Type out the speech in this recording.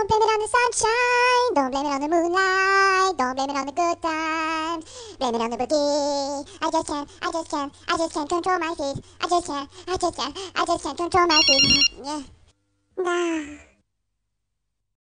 Don't blame it on the sunshine, don't blame it on the moonlight, don't blame it on the good times, blame it on the boogie. I just can't control my feet. I just can't control my feet. Yeah. Nah.